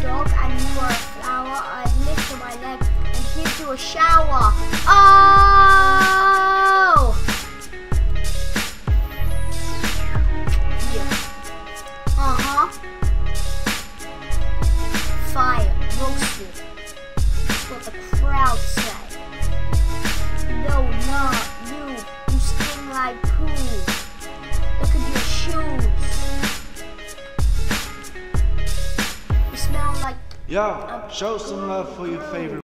dog and you are a flower, I'd lift on my leg and give you a shower. Oh! Yeah. Uh-huh. Fire, roasted. That's what the crowd say. No, not you. You sting like poo. Look at your shoes. You smell like... Yo, show some love for your favorite